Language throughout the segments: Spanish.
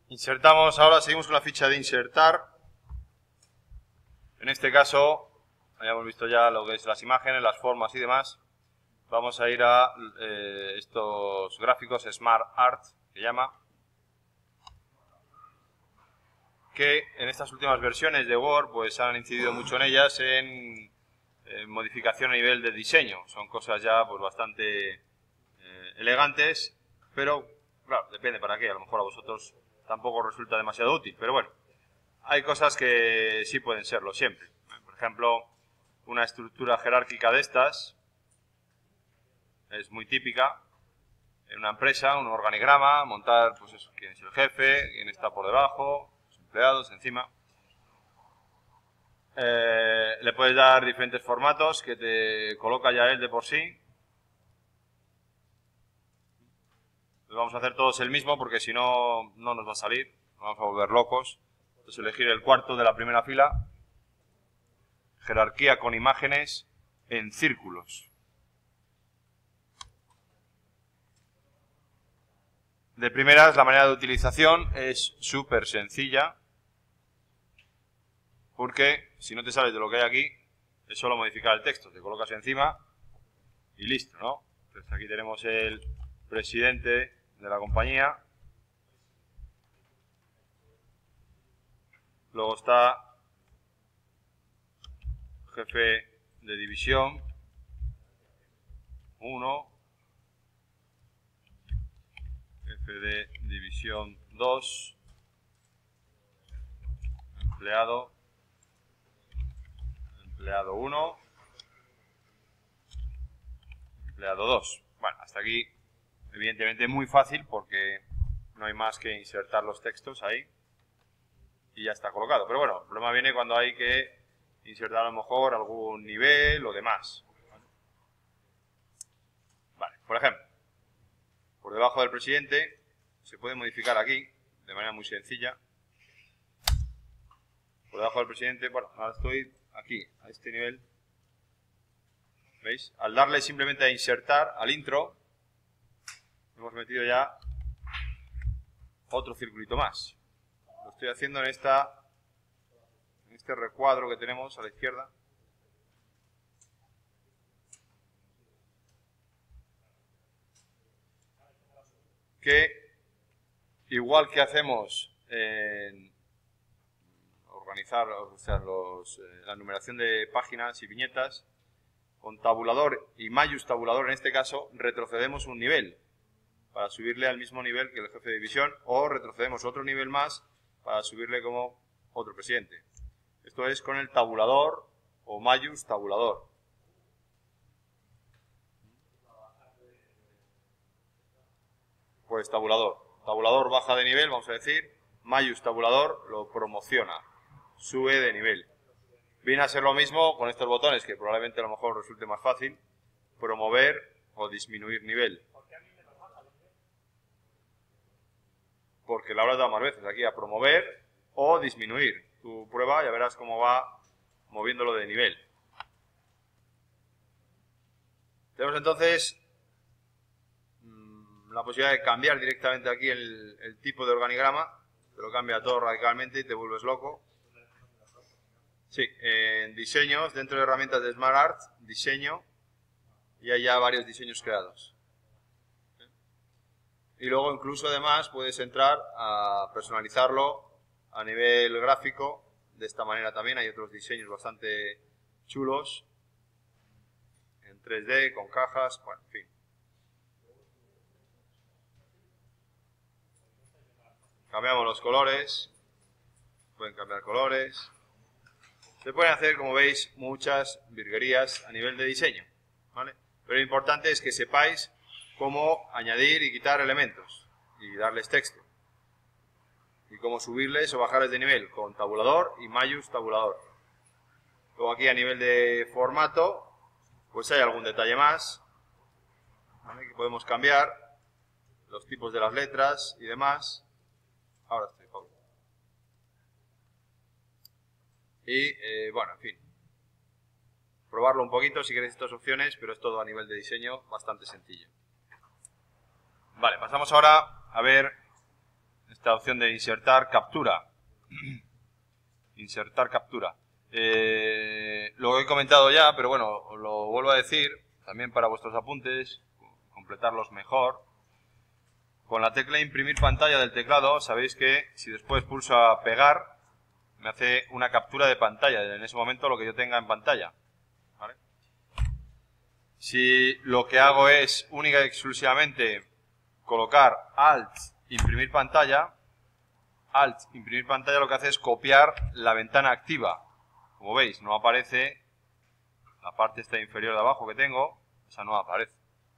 Insertamos, ahora seguimos con la ficha de insertar. En este caso, habíamos visto ya lo que es las imágenes, las formas y demás. Vamos a ir a estos gráficos Smart Art, que llama, que en estas últimas versiones de Word pues han incidido mucho en ellas en modificación a nivel de diseño. Son cosas ya pues bastante elegantes, pero claro, depende para qué. A lo mejor a vosotros tampoco resulta demasiado útil, pero bueno, hay cosas que sí pueden serlo siempre. Por ejemplo, una estructura jerárquica de estas es muy típica en una empresa, un organigrama, montar pues eso, quién es el jefe, quién está por debajo, los empleados encima. Le puedes dar diferentes formatos que te coloca ya él de por sí. Vamos a hacer todos el mismo porque si no, no nos va a salir. Nos vamos a volver locos. Entonces elegir el cuarto de la primera fila. Jerarquía con imágenes en círculos. De primeras, la manera de utilización es súper sencilla. Porque si no te sales de lo que hay aquí, es solo modificar el texto. Te colocas encima y listo, ¿no? Entonces aquí tenemos el presidente de la compañía. Luego está jefe de división 1, jefe de división 2, empleado 1, empleado 2. Bueno, hasta aquí evidentemente muy fácil porque no hay más que insertar los textos ahí y ya está colocado. Pero bueno, el problema viene cuando hay que insertar a lo mejor algún nivel o demás. Vale, por ejemplo, por debajo del presidente se puede modificar aquí de manera muy sencilla. Por debajo del presidente, bueno, ahora estoy aquí, a este nivel. ¿Veis? Al darle simplemente a insertar al intro, hemos metido ya otro circulito más. Lo estoy haciendo en este recuadro que tenemos a la izquierda. Que, igual que hacemos en organizar, o sea, la numeración de páginas y viñetas, con tabulador y mayús tabulador en este caso, retrocedemos un nivel para subirle al mismo nivel que el jefe de división, o retrocedemos otro nivel más para subirle como otro presidente. Esto es con el tabulador o mayús tabulador. Pues tabulador. Tabulador baja de nivel, vamos a decir. Mayús tabulador lo promociona, sube de nivel. Viene a ser lo mismo con estos botones, que probablemente a lo mejor resulte más fácil. Promover o disminuir nivel. Porque la habrás dado más veces aquí a promover o disminuir. Tu prueba ya verás cómo va moviéndolo de nivel. Tenemos entonces la posibilidad de cambiar directamente aquí el tipo de organigrama. Te lo cambia todo radicalmente y te vuelves loco. Sí, en diseños, dentro de herramientas de Smart Art, diseño, y hay ya varios diseños creados. Y luego incluso además puedes entrar a personalizarlo a nivel gráfico. De esta manera también hay otros diseños bastante chulos. En 3D, con cajas, bueno, en fin. Cambiamos los colores. Pueden cambiar colores. Se pueden hacer, como veis, muchas virguerías a nivel de diseño, ¿vale? Pero lo importante es que sepáis cómo añadir y quitar elementos y darles texto. Y cómo subirles o bajarles de nivel con tabulador y mayús tabulador. Luego aquí a nivel de formato, pues hay algún detalle más, ¿vale? Que podemos cambiar los tipos de las letras y demás. Ahora estoy, Pablo. Y bueno, en fin. Probarlo un poquito si queréis estas opciones, pero es todo a nivel de diseño bastante sencillo. Vale, pasamos ahora a ver esta opción de insertar captura. Insertar captura. Lo he comentado ya, pero bueno, os lo vuelvo a decir, también para vuestros apuntes, completarlos mejor. Con la tecla imprimir pantalla del teclado, sabéis que si después pulso a pegar, me hace una captura de pantalla, en ese momento lo que yo tenga en pantalla. ¿Vale? Si lo que hago es única y exclusivamente colocar Alt, imprimir pantalla, Alt, imprimir pantalla, lo que hace es copiar la ventana activa. Como veis, no aparece la parte esta inferior de abajo que tengo, esa no aparece.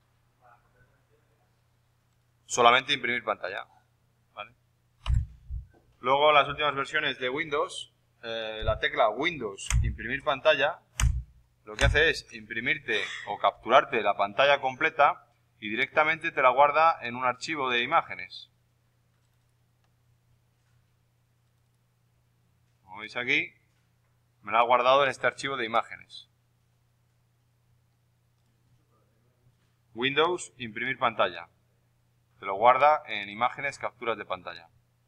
Solamente imprimir pantalla. ¿Vale? Luego, las últimas versiones de Windows, la tecla Windows, imprimir pantalla, lo que hace es imprimirte o capturarte la pantalla completa y directamente te la guarda en un archivo de imágenes. Como veis aquí, me la ha guardado en este archivo de imágenes. Windows, imprimir pantalla. Te lo guarda en imágenes, capturas de pantalla.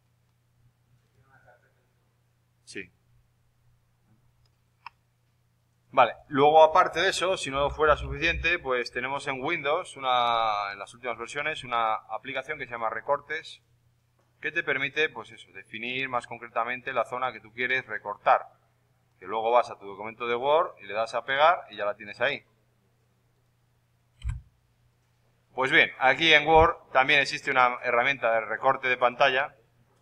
Sí. Vale, luego aparte de eso, si no fuera suficiente, pues tenemos en Windows, en las últimas versiones, una aplicación que se llama Recortes, que te permite, pues eso, definir más concretamente la zona que tú quieres recortar. Que luego vas a tu documento de Word y le das a pegar y ya la tienes ahí. Pues bien, aquí en Word también existe una herramienta de recorte de pantalla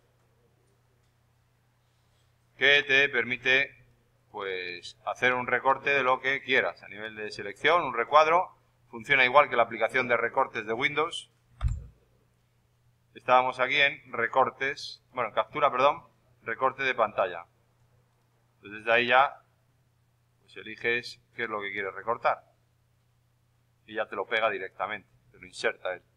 que te permite, pues, hacer un recorte de lo que quieras a nivel de selección, un recuadro. Funciona igual que la aplicación de recortes de Windows. Estábamos aquí en recortes, bueno, captura, perdón, recorte de pantalla. Entonces desde ahí ya, pues eliges qué es lo que quieres recortar y ya te lo pega directamente, te lo inserta él.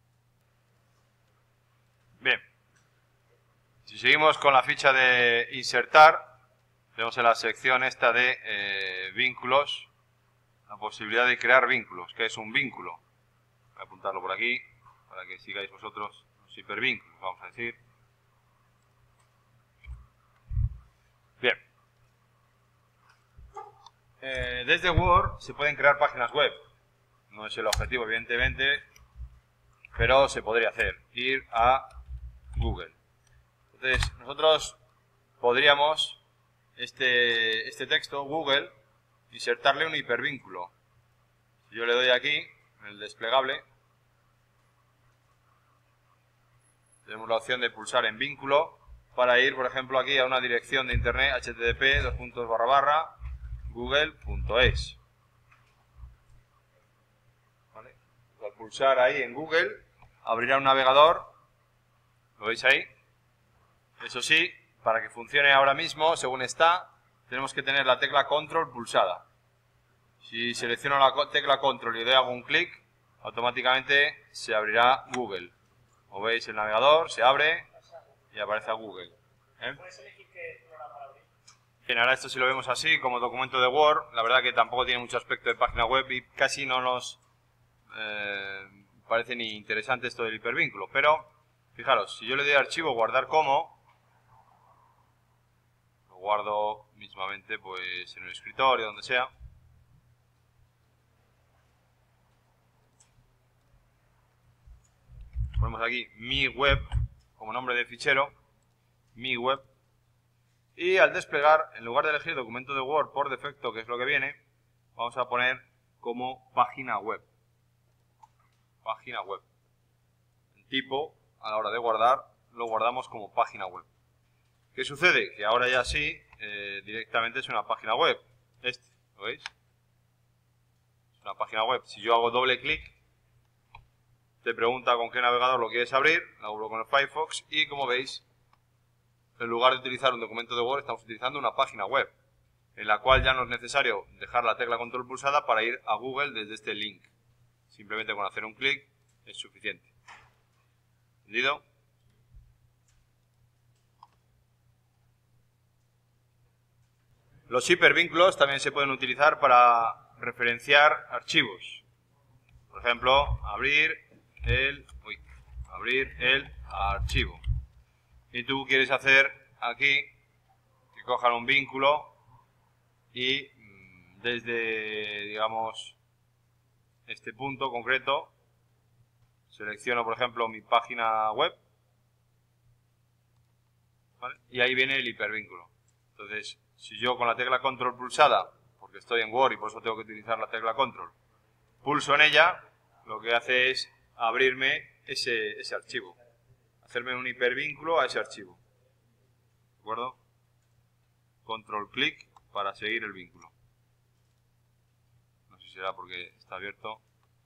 Bien, si seguimos con la ficha de insertar, tenemos en la sección esta de vínculos, la posibilidad de crear vínculos. ¿Qué es un vínculo? Voy a apuntarlo por aquí para que sigáis vosotros los hipervínculos, vamos a decir. Bien. Desde Word se pueden crear páginas web. No es el objetivo, evidentemente, pero se podría hacer. Ir a Google. Entonces, nosotros podríamos, este texto, Google, insertarle un hipervínculo. Si yo le doy aquí, en el desplegable, tenemos la opción de pulsar en vínculo para ir, por ejemplo, aquí a una dirección de internet, http://google.es. ¿Vale? Al pulsar ahí en Google, abrirá un navegador, ¿lo veis ahí? Eso sí, para que funcione ahora mismo, según está, tenemos que tener la tecla Control pulsada. Si selecciono la tecla Control y le hago un clic, automáticamente se abrirá Google. Como veis, el navegador se abre y aparece a Google. ¿Puedes elegir qué programa para abrir? Bien, ahora esto si lo vemos así, como documento de Word, la verdad que tampoco tiene mucho aspecto de página web y casi no nos parece ni interesante esto del hipervínculo. Pero, fijaros, si yo le doy archivo, guardar como, lo guardo mismamente pues en el escritorio, donde sea. Ponemos aquí mi web como nombre de fichero, mi web, y al desplegar, en lugar de elegir documento de Word por defecto, que es lo que viene, vamos a poner como página web. Página web. El tipo, a la hora de guardar, lo guardamos como página web. ¿Qué sucede? Que ahora ya sí, directamente es una página web. ¿Lo veis? Es una página web. Si yo hago doble clic, te pregunta con qué navegador lo quieres abrir, lo abro con el Firefox y como veis, en lugar de utilizar un documento de Word, estamos utilizando una página web, en la cual ya no es necesario dejar la tecla control pulsada para ir a Google desde este link. Simplemente con hacer un clic es suficiente. ¿Entendido? Los hipervínculos también se pueden utilizar para referenciar archivos. Por ejemplo, abrir el archivo. y tú quieres hacer aquí que cojan un vínculo y desde, digamos, este punto concreto selecciono, por ejemplo, mi página web, ¿vale? Y ahí viene el hipervínculo. Entonces, si yo con la tecla control pulsada, porque estoy en Word y por eso tengo que utilizar la tecla control, pulso en ella, lo que hace es abrirme ese archivo, hacerme un hipervínculo a ese archivo. ¿De acuerdo? Control clic para seguir el vínculo. No sé si será porque está abierto.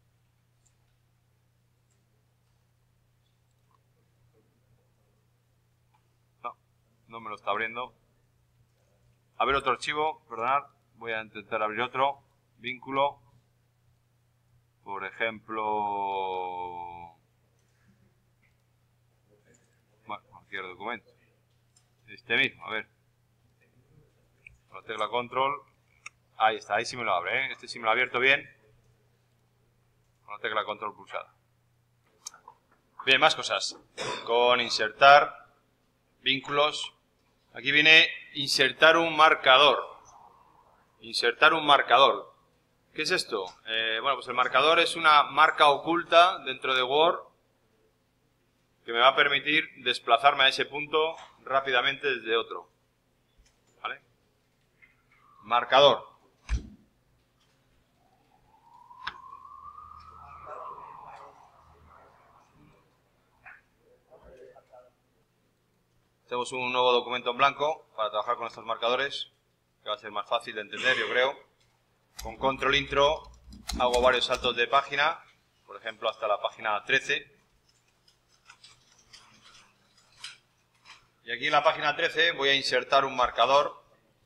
No, no me lo está abriendo. A ver otro archivo, perdonad. Voy a intentar abrir otro vínculo. Por ejemplo, bueno, cualquier documento. Este mismo, a ver. Con la tecla control. Ahí está, ahí sí me lo abre, ¿eh? Este sí me lo ha abierto bien. Con la tecla control pulsada. Bien, más cosas. Con insertar vínculos. Aquí viene insertar un marcador. Insertar un marcador. ¿Qué es esto? Bueno, pues el marcador es una marca oculta dentro de Word que me va a permitir desplazarme a ese punto rápidamente desde otro. ¿Vale? Marcador. Hacemos un nuevo documento en blanco para trabajar con estos marcadores, que va a ser más fácil de entender, yo creo. Con control intro hago varios saltos de página, por ejemplo hasta la página 13. Y aquí en la página 13 voy a insertar un marcador.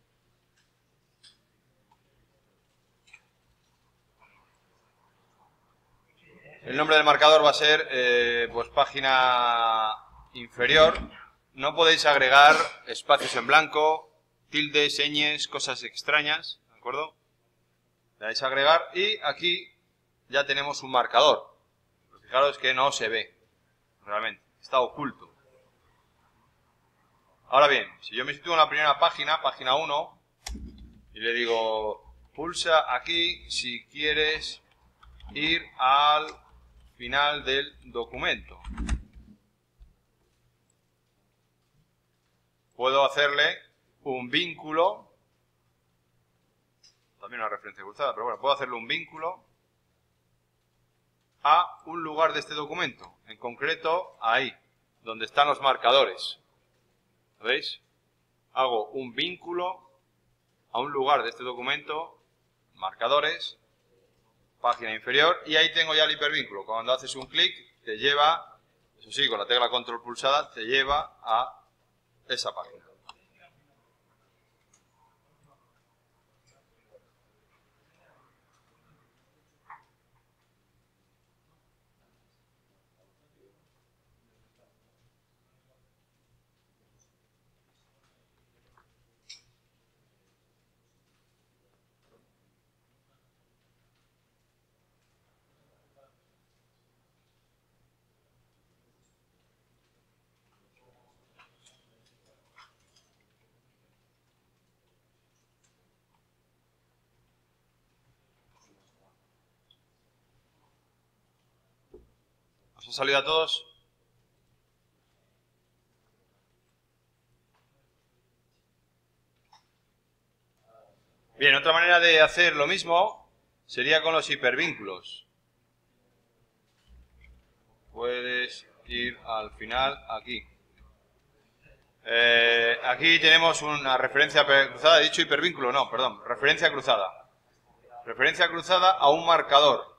El nombre del marcador va a ser pues página inferior. No podéis agregar espacios en blanco, tildes, señas, cosas extrañas, ¿de acuerdo? Le dais a agregar y aquí ya tenemos un marcador. Pero fijaros que no se ve, realmente, está oculto. Ahora bien, si yo me sitúo en la primera página, página 1, y le digo, pulsa aquí si quieres ir al final del documento. Puedo hacerle un vínculo, también una referencia cruzada, pero bueno, puedo hacerle un vínculo a un lugar de este documento, en concreto ahí, donde están los marcadores. ¿Veis? Hago un vínculo a un lugar de este documento, marcadores, página inferior, y ahí tengo ya el hipervínculo. Cuando haces un clic, te lleva, eso sí, con la tecla control pulsada, te lleva a esa página. ¿Os ha salido a todos? Bien, otra manera de hacer lo mismo sería con los hipervínculos. Puedes ir al final aquí. Aquí tenemos una referencia cruzada. ¿He dicho hipervínculo? No, perdón. Referencia cruzada. Referencia cruzada a un marcador.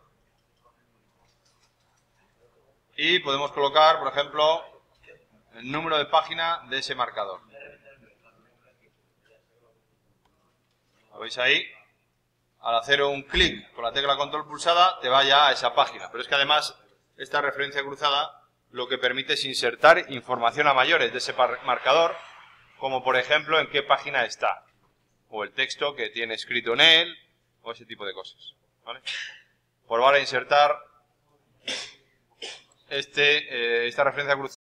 Y podemos colocar, por ejemplo, el número de página de ese marcador. ¿Lo veis ahí? Al hacer un clic con la tecla control pulsada te va ya a esa página. Pero es que además esta referencia cruzada lo que permite es insertar información a mayores de ese marcador, como por ejemplo en qué página está, o el texto que tiene escrito en él, o ese tipo de cosas. ¿Vale? Por ahora insertar esta referencia cruzada.